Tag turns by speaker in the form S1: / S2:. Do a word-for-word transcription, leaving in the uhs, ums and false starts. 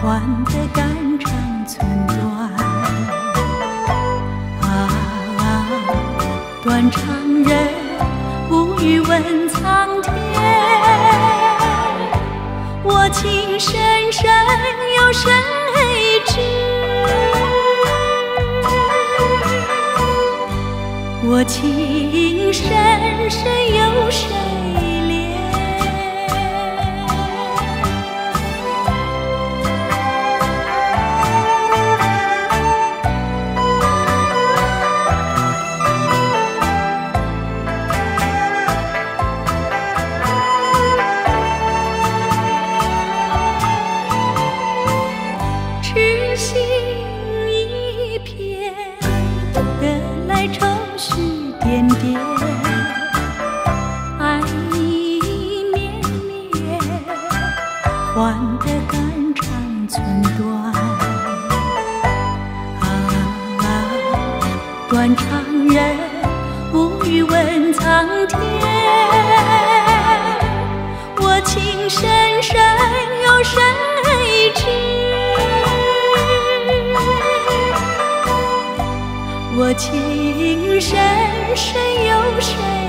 S1: 换得肝肠寸断。啊啊，断肠人无语问苍天，我情深深有谁知？我情深深有谁怜？痴心一片，得来愁绪点点，爱意绵绵，换得肝肠寸断。啊啊，断肠人无语问苍天，我情深深有谁知？我情深深有谁